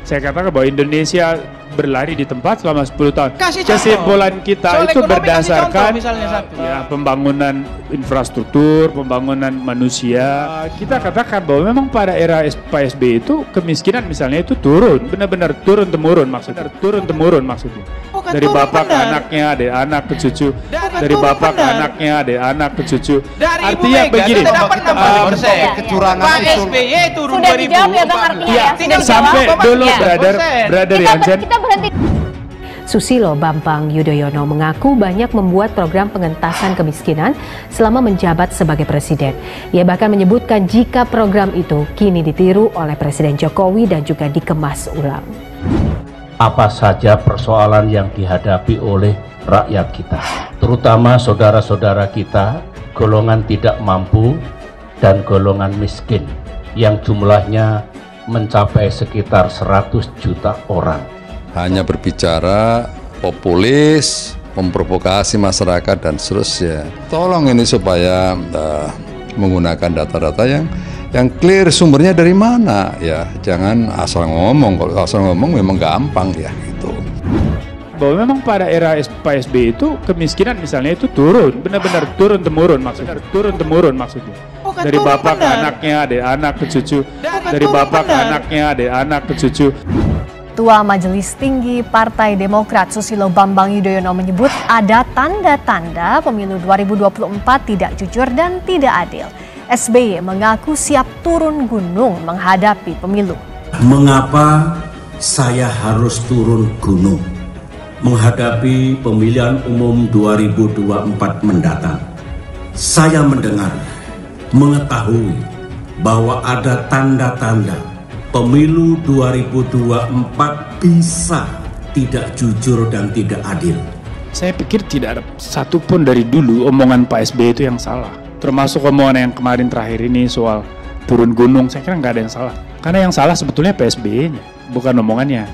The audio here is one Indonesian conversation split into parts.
Saya katakan bahwa Indonesia berlari di tempat selama 10 tahun. Kesimpulan kita itu berdasarkan pembangunan infrastruktur, pembangunan manusia. Kita katakan bahwa memang pada era Pak SBY itu kemiskinan misalnya itu turun, benar-benar turun-temurun maksudnya. Dari bapak ke anaknya, ada anak ke cucu. Dari bapak ke anaknya, ada anak ke cucu. Artinya begini, Pak SBY turun 2000. Sudah dijawab ya Bang artinya ya. Sampai dulu brother Yansen. Kita berhenti. Susilo Bambang Yudhoyono mengaku banyak membuat program pengentasan kemiskinan selama menjabat sebagai presiden. Ia bahkan menyebutkan jika program itu kini ditiru oleh Presiden Jokowi dan juga dikemas ulang. Apa saja persoalan yang dihadapi oleh rakyat kita, terutama saudara-saudara kita, golongan tidak mampu dan golongan miskin yang jumlahnya mencapai sekitar 100 juta orang. Hanya berbicara populis, memprovokasi masyarakat dan seterusnya. Tolong ini supaya menggunakan data-data yang clear, sumbernya dari mana ya, jangan asal ngomong. Kalau asal ngomong memang gampang ya gitu. Bahwa memang pada era Pak SBY itu kemiskinan misalnya itu turun, benar-benar turun-temurun maksudnya. Dari bapak ke anaknya, ada anak ke cucu. Dari bapak ke anaknya, ada anak ke cucu. Ketua Majelis Tinggi Partai Demokrat Susilo Bambang Yudhoyono menyebut ada tanda-tanda pemilu 2024 tidak jujur dan tidak adil. SBY mengaku siap turun gunung menghadapi pemilu. Mengapa saya harus turun gunung menghadapi pemilihan umum 2024 mendatang? Saya mendengar, mengetahui bahwa ada tanda-tanda pemilu 2024 bisa tidak jujur dan tidak adil. Saya pikir tidak ada satupun dari dulu omongan Pak SBY itu yang salah. Termasuk omongan yang kemarin terakhir ini soal turun gunung, saya kira nggak ada yang salah. Karena yang salah sebetulnya Pak SBY-nya, bukan omongannya.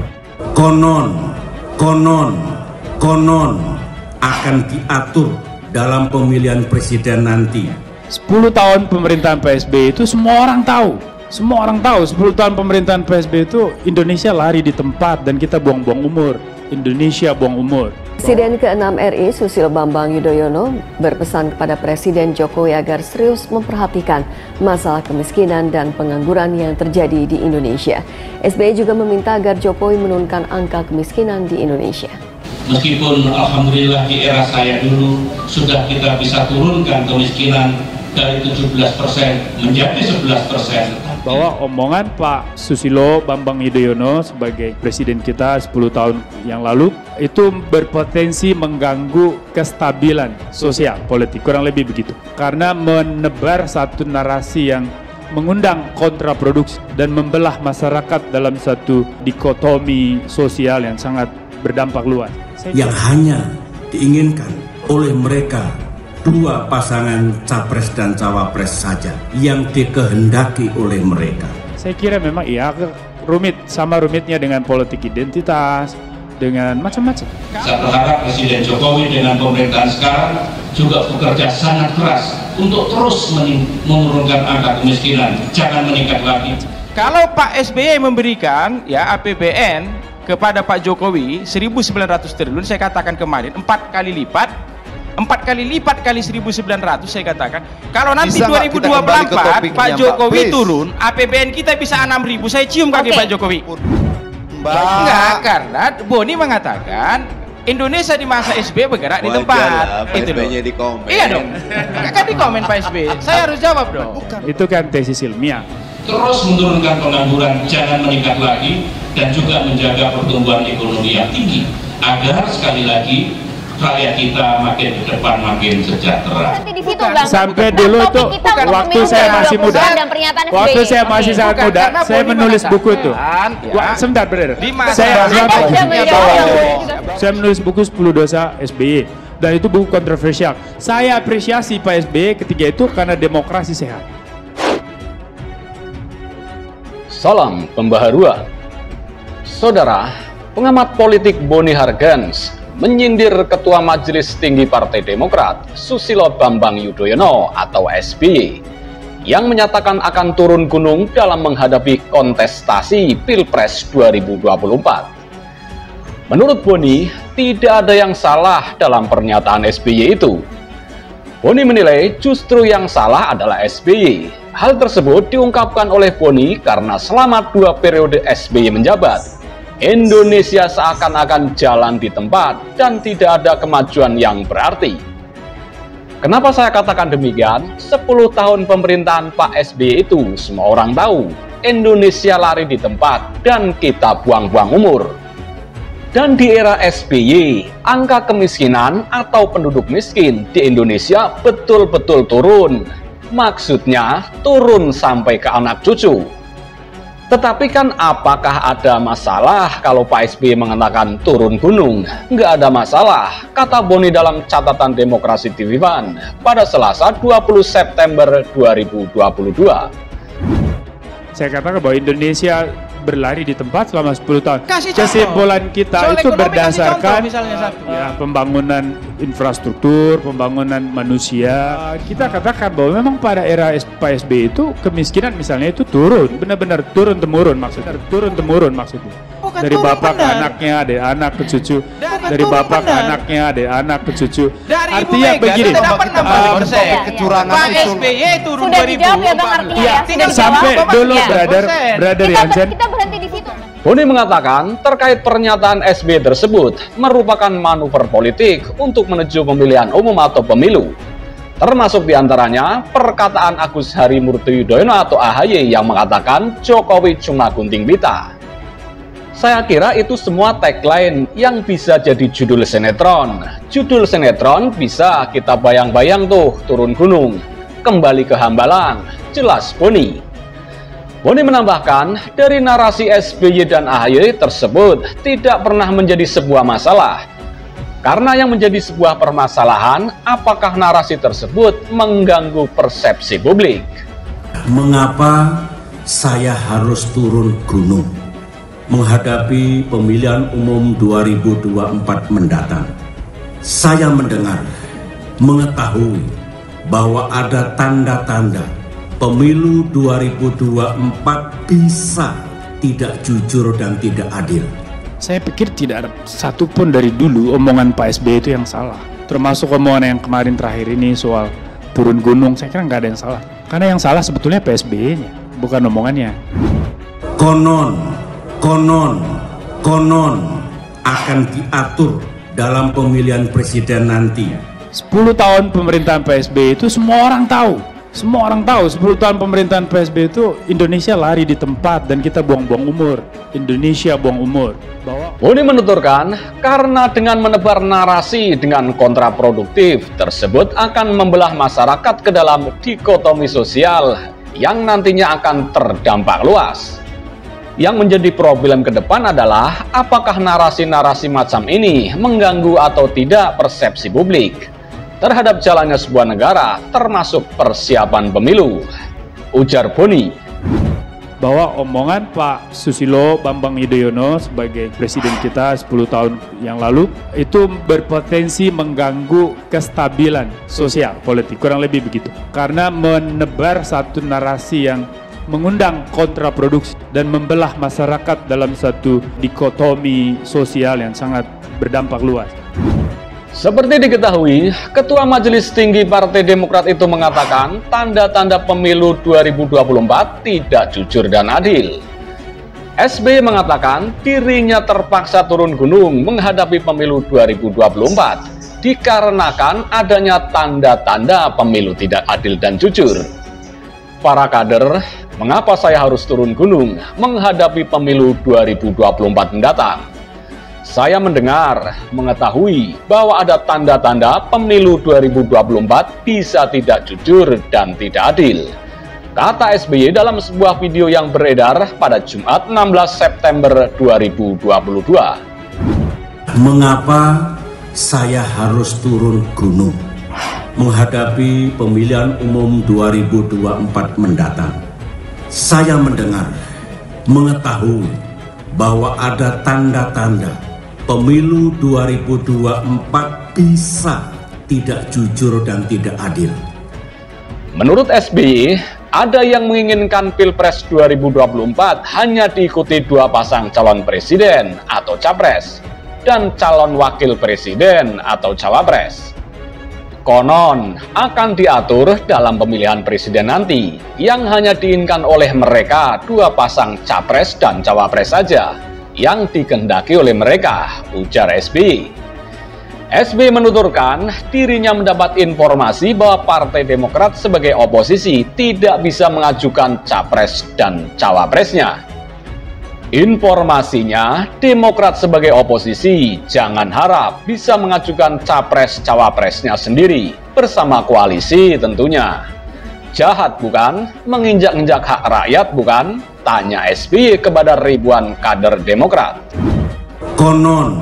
Konon akan diatur dalam pemilihan presiden nanti. 10 tahun pemerintahan Pak SBY itu semua orang tahu. 10 tahun pemerintahan PSBY itu Indonesia lari di tempat dan kita buang-buang umur. Indonesia buang umur. Presiden ke-6 RI Susilo Bambang Yudhoyono berpesan kepada Presiden Jokowi agar serius memperhatikan masalah kemiskinan dan pengangguran yang terjadi di Indonesia. SBY juga meminta agar Jokowi menurunkan angka kemiskinan di Indonesia. Meskipun alhamdulillah di era saya dulu sudah kita bisa turunkan kemiskinan dari 17% menjadi 11%. Bahwa omongan Pak Susilo Bambang Yudhoyono sebagai presiden kita 10 tahun yang lalu itu berpotensi mengganggu kestabilan sosial politik, kurang lebih begitu. Karena menebar satu narasi yang mengundang kontraproduksi dan membelah masyarakat dalam satu dikotomi sosial yang sangat berdampak luas. Yang hanya diinginkan oleh mereka dua pasangan capres dan cawapres saja yang dikehendaki oleh mereka. Saya kira memang iya rumit, sama rumitnya dengan politik identitas, dengan macam-macam. Saya berharap Presiden Jokowi dengan pemerintahan sekarang juga bekerja sangat keras untuk terus menurunkan angka kemiskinan, jangan meningkat lagi. Kalau Pak SBY memberikan ya APBN kepada Pak Jokowi 1.900 triliun, saya katakan kemarin 4 kali lipat kali 1.900 saya katakan. Kalau nanti 2024 Pak Jokowi turun, APBN kita bisa 6.000, saya cium kaki Pak Jokowi. Enggak, karena Boni mengatakan Indonesia di masa SBY bergerak di tempat. Itu loh. Iya dong. Kan di komen Pak SBY. Saya harus jawab dong. Itu kan tesis ilmiah. Terus menurunkan pengangguran, jangan meningkat lagi, dan juga menjaga pertumbuhan ekonomi yang tinggi agar sekali lagi rakyat kita makin ke depan makin sejahtera. Sampai dulu tuh waktu saya masih muda, waktu saya masih sangat muda, saya menulis buku itu. Sebentar bener. Saya menulis buku 10 dosa SBY dan itu buku kontroversial. Saya apresiasi Pak SBY ketika itu karena demokrasi sehat. Salam pembaharuan. Saudara, pengamat politik Boni Hargens menyindir Ketua Majelis Tinggi Partai Demokrat Susilo Bambang Yudhoyono atau SBY. yang menyatakan akan turun gunung dalam menghadapi kontestasi Pilpres 2024. Menurut Boni, tidak ada yang salah dalam pernyataan SBY itu. Boni menilai justru yang salah adalah SBY. Hal tersebut diungkapkan oleh Boni karena selama 2 periode SBY menjabat, Indonesia seakan-akan jalan di tempat dan tidak ada kemajuan yang berarti. Kenapa saya katakan demikian? 10 tahun pemerintahan Pak SBY itu semua orang tahu Indonesia lari di tempat dan kita buang-buang umur. Dan di era SBY, angka kemiskinan atau penduduk miskin di Indonesia betul-betul turun. Maksudnya turun sampai ke anak cucu. Tetapi kan apakah ada masalah kalau Pak SBY mengatakan turun gunung? Nggak ada masalah, kata Boni dalam catatan Demokrasi TV One pada Selasa 20 September 2022. Saya katakan bahwa Indonesia berlari di tempat selama 10 tahun. Kesimpulan kita itu berdasarkan pembangunan infrastruktur, pembangunan manusia. Kita katakan bahwa memang pada era Pak SBY itu kemiskinan misalnya itu turun, benar-benar turun-temurun maksudnya. Bukan dari bapak ke benar. anaknya, ada anak ke cucu. Dari turun bapak ke benar. anaknya, ada anak ke cucu. Dari Artinya Ibu Mega begini. itu dapat 60%. kecurangan Pak itu. SBY turun Sudah 2000. dijawab ya Bang Artinya ya. Tinggal Sudah Sampai dijawab. dulu Ya. brother Jansen. Kita berhenti di situ. Boni mengatakan terkait pernyataan SBY tersebut merupakan manuver politik untuk menuju pemilihan umum atau pemilu. Termasuk diantaranya perkataan Agus Harimurti Yudhoyono atau AHY yang mengatakan Jokowi cuma gunting pita. Saya kira itu semua tagline yang bisa jadi judul sinetron. Judul sinetron bisa kita bayang-bayang tuh, turun gunung, kembali ke Hambalang, jelas Boni. Boni menambahkan, dari narasi SBY dan AHY tersebut tidak pernah menjadi sebuah masalah. Karena yang menjadi sebuah permasalahan, apakah narasi tersebut mengganggu persepsi publik? Mengapa saya harus turun gunung menghadapi pemilihan umum 2024 mendatang? Saya mendengar, mengetahui bahwa ada tanda-tanda pemilu 2024 bisa tidak jujur dan tidak adil. Saya pikir tidak ada satupun dari dulu omongan Pak SBY itu yang salah. Termasuk omongan yang kemarin terakhir ini soal turun gunung, saya kira nggak ada yang salah. Karena yang salah sebetulnya Pak SBY-nya, bukan omongannya. Konon akan diatur dalam pemilihan presiden nanti. 10 tahun pemerintahan Pak SBY itu semua orang tahu. Semua orang tahu 10 tahun pemerintahan Pak SBY itu Indonesia lari di tempat dan kita buang-buang umur. Indonesia buang umur. Boni menuturkan, karena dengan menebar narasi dengan kontraproduktif tersebut akan membelah masyarakat ke dalam dikotomi sosial yang nantinya akan terdampak luas. Yang menjadi problem ke depan adalah apakah narasi-narasi macam ini mengganggu atau tidak persepsi publik terhadap jalannya sebuah negara, termasuk persiapan pemilu, ujar Boni. Bahwa omongan Pak Susilo Bambang Yudhoyono sebagai presiden kita 10 tahun yang lalu itu berpotensi mengganggu kestabilan sosial politik, kurang lebih begitu. Karena menebar satu narasi yang mengundang kontraproduksi dan membelah masyarakat dalam satu dikotomi sosial yang sangat berdampak luas. Seperti diketahui, Ketua Majelis Tinggi Partai Demokrat itu mengatakan tanda-tanda pemilu 2024 tidak jujur dan adil. SBY mengatakan dirinya terpaksa turun gunung menghadapi pemilu 2024 dikarenakan adanya tanda-tanda pemilu tidak adil dan jujur. Para kader, mengapa saya harus turun gunung menghadapi pemilu 2024 mendatang? Saya mendengar, mengetahui bahwa ada tanda-tanda pemilu 2024 bisa tidak jujur dan tidak adil, kata SBY dalam sebuah video yang beredar pada Jumat 16 September 2022. Mengapa saya harus turun gunung menghadapi pemilihan umum 2024 mendatang? Saya mendengar, mengetahui bahwa ada tanda-tanda pemilu 2024 bisa tidak jujur dan tidak adil. Menurut SBY, ada yang menginginkan Pilpres 2024 hanya diikuti dua pasang calon presiden atau capres dan calon wakil presiden atau cawapres. Konon akan diatur dalam pemilihan presiden nanti yang hanya diinginkan oleh mereka dua pasang capres dan cawapres saja yang dikehendaki oleh mereka, ujar SBY. SBY menuturkan dirinya mendapat informasi bahwa Partai Demokrat sebagai oposisi tidak bisa mengajukan capres dan cawapresnya. Informasinya, Demokrat sebagai oposisi jangan harap bisa mengajukan capres-cawapresnya sendiri bersama koalisi tentunya. Jahat bukan? Menginjak-injak hak rakyat bukan? Tanya SBY kepada ribuan kader Demokrat. Konon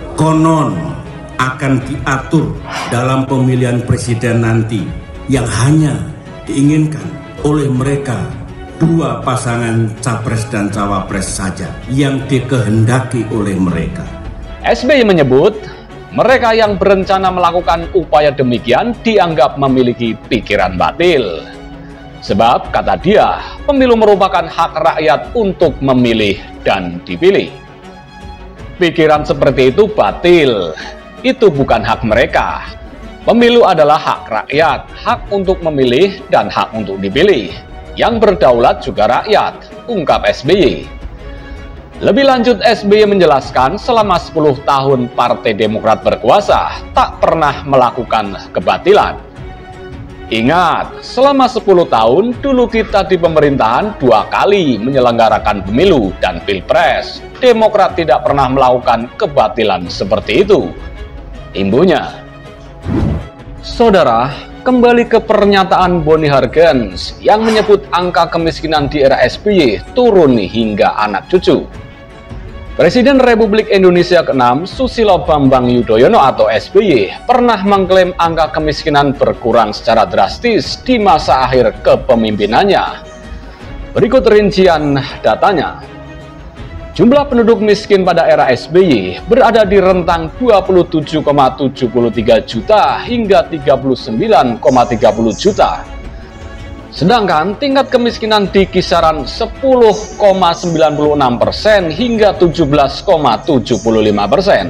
akan diatur dalam pemilihan presiden nanti yang hanya diinginkan oleh mereka dua pasangan capres dan cawapres saja yang dikehendaki oleh mereka. SBY menyebut mereka yang berencana melakukan upaya demikian dianggap memiliki pikiran batil. Sebab kata dia, pemilu merupakan hak rakyat untuk memilih dan dipilih. Pikiran seperti itu batil. Itu bukan hak mereka. Pemilu adalah hak rakyat, hak untuk memilih dan hak untuk dipilih. Yang berdaulat juga rakyat, ungkap SBY. Lebih lanjut, SBY menjelaskan selama 10 tahun Partai Demokrat berkuasa tak pernah melakukan kebatilan. Ingat, selama 10 tahun dulu kita di pemerintahan 2 kali menyelenggarakan pemilu dan pilpres. Demokrat tidak pernah melakukan kebatilan seperti itu, imbunya. Saudara, kembali ke pernyataan Boni Hargens yang menyebut angka kemiskinan di era SBY turun hingga anak cucu. Presiden Republik Indonesia ke-6 Susilo Bambang Yudhoyono atau SBY pernah mengklaim angka kemiskinan berkurang secara drastis di masa akhir kepemimpinannya. Berikut rincian datanya. Jumlah penduduk miskin pada era SBY berada di rentang 27,73 juta hingga 39,30 juta. Sedangkan tingkat kemiskinan di kisaran 10,96% hingga 17,75%.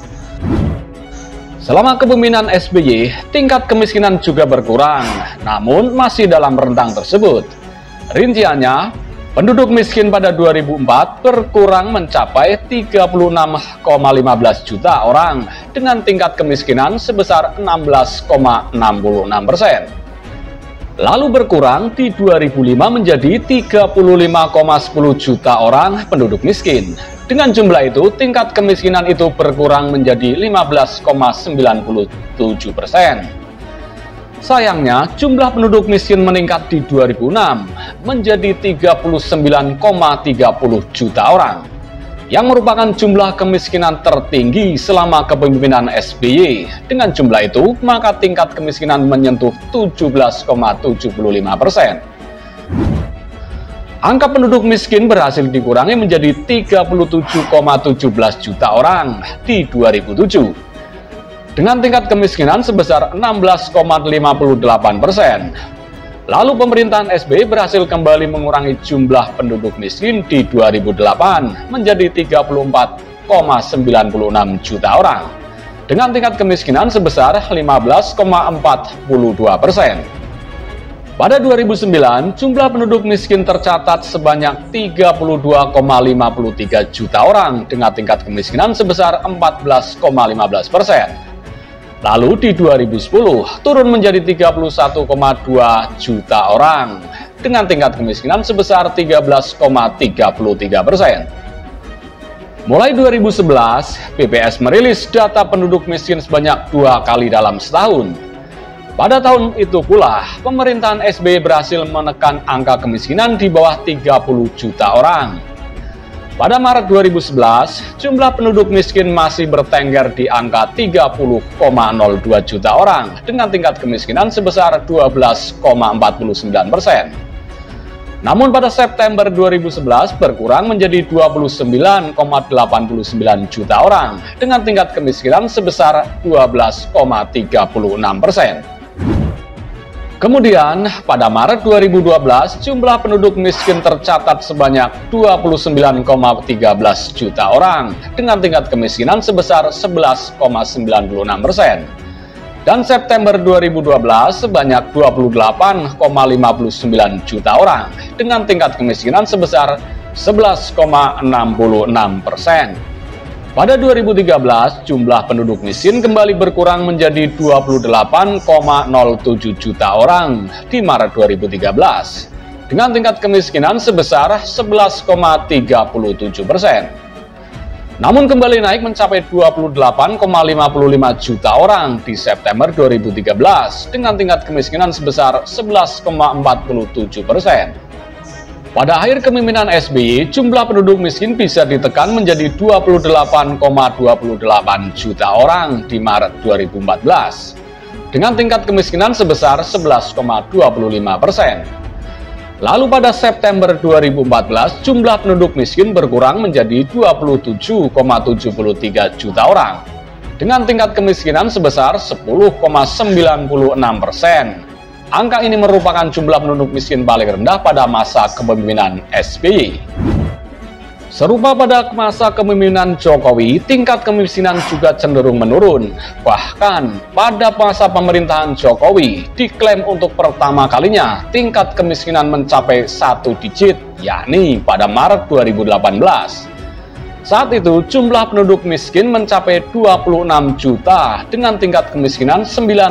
Selama kepemimpinan SBY, tingkat kemiskinan juga berkurang, namun masih dalam rentang tersebut. Rinciannya, penduduk miskin pada 2004 berkurang mencapai 36,15 juta orang dengan tingkat kemiskinan sebesar 16,66%. Lalu berkurang di 2005 menjadi 35,10 juta orang penduduk miskin. Dengan jumlah itu, tingkat kemiskinan itu berkurang menjadi 15,97%. Sayangnya, jumlah penduduk miskin meningkat di 2006 menjadi 39,30 juta orang, yang merupakan jumlah kemiskinan tertinggi selama kepemimpinan SBY. Dengan jumlah itu, maka tingkat kemiskinan menyentuh 17,75%. Angka penduduk miskin berhasil dikurangi menjadi 37,17 juta orang di 2007. Dengan tingkat kemiskinan sebesar 16,58%. Lalu pemerintahan SBY berhasil kembali mengurangi jumlah penduduk miskin di 2008 menjadi 34,96 juta orang dengan tingkat kemiskinan sebesar 15,42%. Pada 2009, jumlah penduduk miskin tercatat sebanyak 32,53 juta orang dengan tingkat kemiskinan sebesar 14,15%. Lalu di 2010 turun menjadi 31,2 juta orang dengan tingkat kemiskinan sebesar 13,33%. Mulai 2011, BPS merilis data penduduk miskin sebanyak 2 kali dalam setahun. Pada tahun itu pula, pemerintahan SBY berhasil menekan angka kemiskinan di bawah 30 juta orang. Pada Maret 2011, jumlah penduduk miskin masih bertengger di angka 30,02 juta orang dengan tingkat kemiskinan sebesar 12,49%. Namun pada September 2011 berkurang menjadi 29,89 juta orang dengan tingkat kemiskinan sebesar 12,36%. Kemudian, pada Maret 2012, jumlah penduduk miskin tercatat sebanyak 29,13 juta orang dengan tingkat kemiskinan sebesar 11,96%. Dan September 2012 sebanyak 28,59 juta orang dengan tingkat kemiskinan sebesar 11,66%. Pada 2013, jumlah penduduk miskin kembali berkurang menjadi 28,07 juta orang di Maret 2013, dengan tingkat kemiskinan sebesar 11,37%. Namun kembali naik mencapai 28,55 juta orang di September 2013, dengan tingkat kemiskinan sebesar 11,47%. Pada akhir kepemimpinan SBY, jumlah penduduk miskin bisa ditekan menjadi 28,28 juta orang di Maret 2014, dengan tingkat kemiskinan sebesar 11,25%. Lalu pada September 2014, jumlah penduduk miskin berkurang menjadi 27,73 juta orang, dengan tingkat kemiskinan sebesar 10,96%. Angka ini merupakan jumlah penduduk miskin paling rendah pada masa kepemimpinan SBY. Serupa pada masa kepemimpinan Jokowi, tingkat kemiskinan juga cenderung menurun. Bahkan pada masa pemerintahan Jokowi, diklaim untuk pertama kalinya tingkat kemiskinan mencapai 1 digit, yakni pada Maret 2018. Saat itu, jumlah penduduk miskin mencapai 26 juta dengan tingkat kemiskinan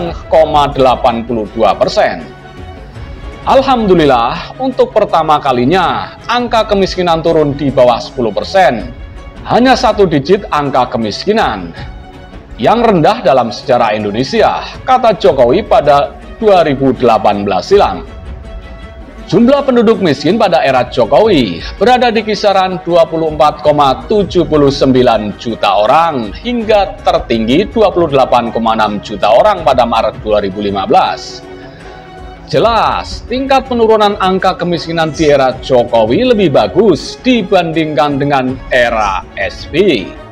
9,82%. Alhamdulillah, untuk pertama kalinya, angka kemiskinan turun di bawah 10%. Hanya 1 digit angka kemiskinan. Yang rendah dalam sejarah Indonesia, kata Jokowi pada 2018 silam. Jumlah penduduk miskin pada era Jokowi berada di kisaran 24,79 juta orang hingga tertinggi 28,6 juta orang pada Maret 2015. Jelas, tingkat penurunan angka kemiskinan di era Jokowi lebih bagus dibandingkan dengan era SBY.